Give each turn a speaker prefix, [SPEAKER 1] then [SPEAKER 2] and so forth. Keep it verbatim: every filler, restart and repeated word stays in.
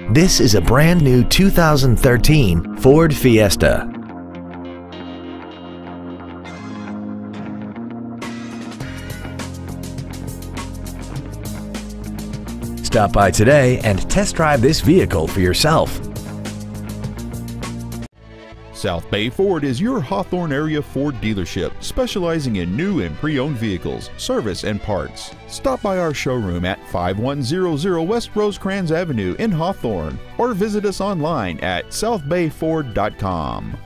[SPEAKER 1] This is a brand new two thousand thirteen Ford Fiesta. Stop by today and test drive this vehicle for yourself.
[SPEAKER 2] South Bay Ford is your Hawthorne area Ford dealership, specializing in new and pre-owned vehicles, service, and parts. Stop by our showroom at five one zero zero West Rosecrans Avenue in Hawthorne, or visit us online at south bay ford dot com.